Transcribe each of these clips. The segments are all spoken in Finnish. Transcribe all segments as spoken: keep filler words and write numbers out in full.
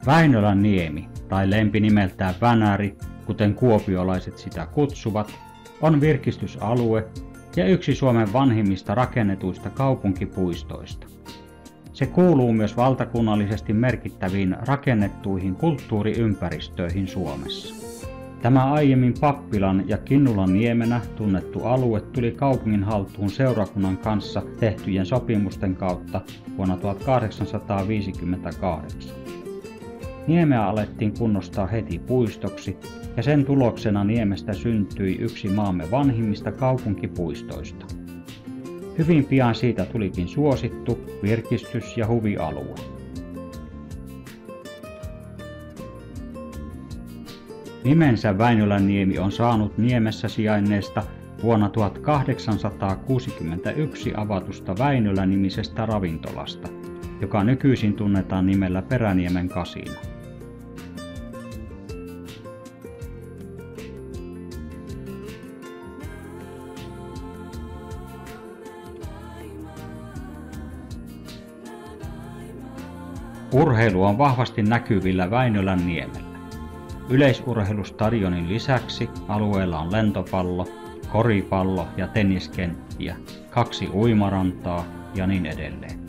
Väinölänniemi, tai lempinimeltään Vänäri, kuten kuopiolaiset sitä kutsuvat, on virkistysalue ja yksi Suomen vanhimmista rakennetuista kaupunkipuistoista. Se kuuluu myös valtakunnallisesti merkittäviin rakennettuihin kulttuuriympäristöihin Suomessa. Tämä aiemmin Pappilan ja Kinnulan niemenä tunnettu alue tuli kaupungin haltuun seurakunnan kanssa tehtyjen sopimusten kautta vuonna tuhatkahdeksansataaviisikymmentäkahdeksan. Niemeä alettiin kunnostaa heti puistoksi ja sen tuloksena niemestä syntyi yksi maamme vanhimmista kaupunkipuistoista. Hyvin pian siitä tulikin suosittu virkistys- ja huvialue. Nimensä Väinölänniemi on saanut niemessä sijainneesta vuonna tuhatkahdeksansataakuusikymmentäyksi avatusta Väinölä-nimisestä ravintolasta, joka nykyisin tunnetaan nimellä Peräniemen Kasino. Urheilu on vahvasti näkyvillä Väinölänniemellä. Yleisurheilustadionin lisäksi alueella on lentopallo, koripallo ja tenniskenttiä, kaksi uimarantaa ja niin edelleen.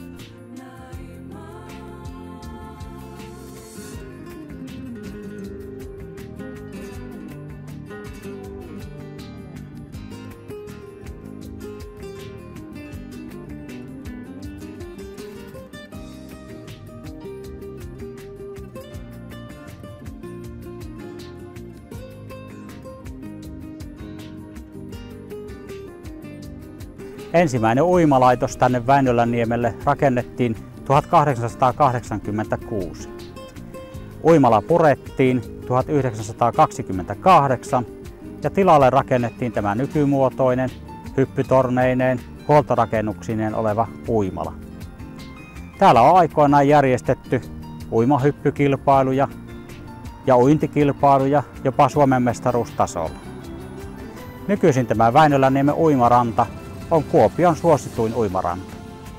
Ensimmäinen uimalaitos tänne Väinölänniemelle rakennettiin tuhatkahdeksansataakahdeksankymmentäkuusi. Uimala purettiin tuhatyhdeksänsataakaksikymmentäkahdeksan ja tilalle rakennettiin tämä nykymuotoinen, hyppytorneineen, huoltorakennuksineen oleva uimala. Täällä on aikoinaan järjestetty uimahyppykilpailuja ja uintikilpailuja jopa Suomen mestaruustasolla. Nykyisin tämä Väinölänniemen uimaranta on Kuopion suosituin uimaranta.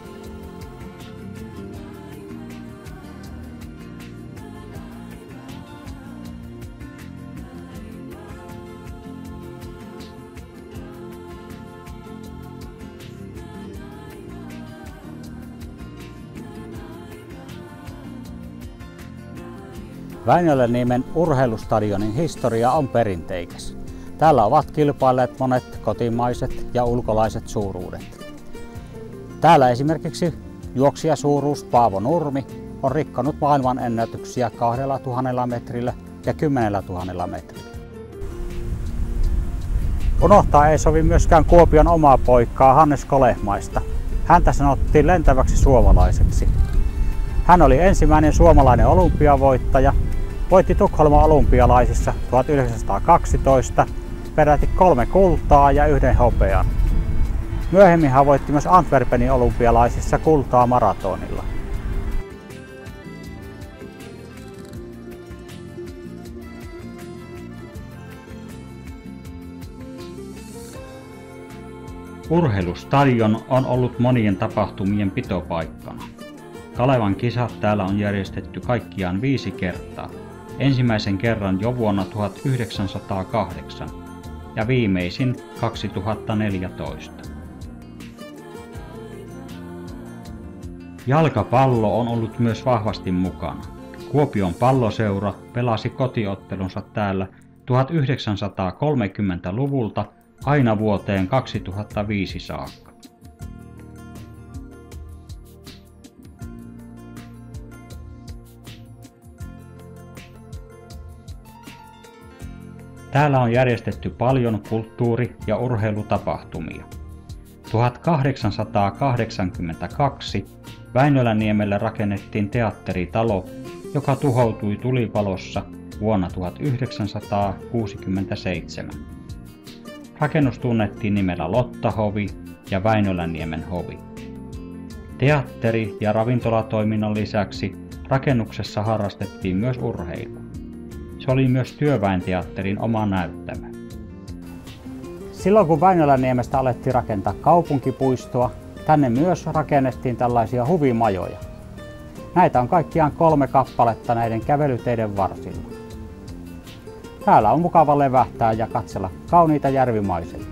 Väinölänniemen urheilustadionin historia on perinteikäs. Täällä ovat kilpailleet monet kotimaiset ja ulkolaiset suuruudet. Täällä esimerkiksi juoksijasuuruus Paavo Nurmi on rikkonut maailmanennätyksiä kahdella tuhannella metrillä ja kymmenellä tuhannella metrillä. Unohtaa ei sovi myöskään Kuopion omaa poikaa Hannes Kolehmaista. Häntä sanottiin lentäväksi suomalaiseksi. Hän oli ensimmäinen suomalainen olympiavoittaja, voitti Tukholman olympialaisissa tuhatyhdeksänsataakaksitoista peräti kolme kultaa ja yhden hopean. Myöhemmin hän voitti myös Antwerpenin olympialaisissa kultaa maratonilla. Urheilustadion on ollut monien tapahtumien pitopaikkana. Kalevan kisat täällä on järjestetty kaikkiaan viisi kertaa. Ensimmäisen kerran jo vuonna tuhatyhdeksänsataakahdeksan ja viimeisin kaksituhattaneljätoista. Jalkapallo on ollut myös vahvasti mukana. Kuopion palloseura pelasi kotiottelunsa täällä tuhatyhdeksänsataakolmekymmentäluvulta aina vuoteen kaksituhattaviisi saakka. Täällä on järjestetty paljon kulttuuri- ja urheilutapahtumia. tuhatkahdeksansataakahdeksankymmentäkaksi Väinölänniemelle rakennettiin teatteritalo, joka tuhoutui tulipalossa vuonna tuhatyhdeksänsataakuusikymmentäseitsemän. Rakennus tunnettiin nimellä Lottahovi ja Väinölänniemen hovi. Teatteri- ja ravintolatoiminnan lisäksi rakennuksessa harrastettiin myös urheilua. Se oli myös työväenteatterin oma näyttämö. Silloin kun Väinölänniemestä alettiin rakentaa kaupunkipuistoa, tänne myös rakennettiin tällaisia huvimajoja. Näitä on kaikkiaan kolme kappaletta näiden kävelyteiden varsilla. Täällä on mukava levähtää ja katsella kauniita järvimaisemia.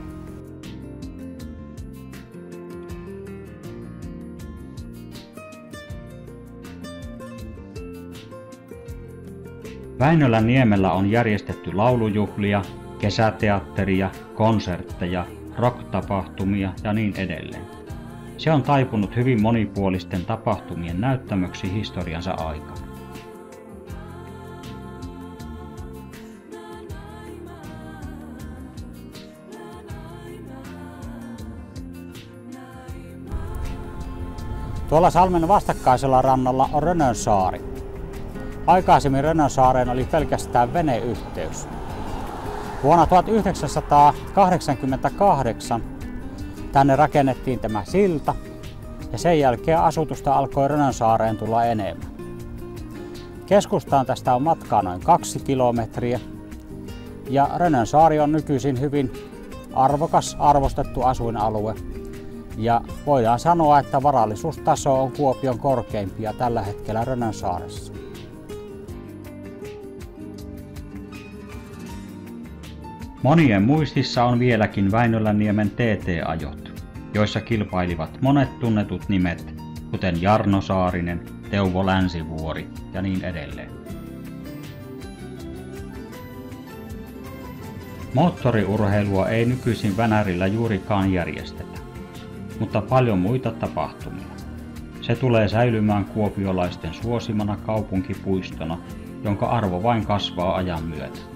Väinölän niemellä on järjestetty laulujuhlia, kesäteatteria, konsertteja, rock-tapahtumia ja niin edelleen. Se on taipunut hyvin monipuolisten tapahtumien näyttämöksi historiansa aikana. Tuolla salmen vastakkaisella rannalla on Rönönsaari. Aikaisemmin Rönönsaareen oli pelkästään veneyhteys. Vuonna tuhatyhdeksänsataakahdeksankymmentäkahdeksan tänne rakennettiin tämä silta ja sen jälkeen asutusta alkoi Rönönsaareen tulla enemmän. Keskustaan tästä on matkaa noin kaksi kilometriä ja Rönönsaari on nykyisin hyvin arvokas, arvostettu asuinalue ja voidaan sanoa, että varallisuustaso on Kuopion korkeimpia tällä hetkellä Rönönsaaressa. Monien muistissa on vieläkin Väinölänniemen T T-ajot, joissa kilpailivat monet tunnetut nimet, kuten Jarno Saarinen, Teuvo Länsivuori ja niin edelleen. Moottoriurheilua ei nykyisin Vänärillä juurikaan järjestetä, mutta paljon muita tapahtumia. Se tulee säilymään kuopiolaisten suosimana kaupunkipuistona, jonka arvo vain kasvaa ajan myötä.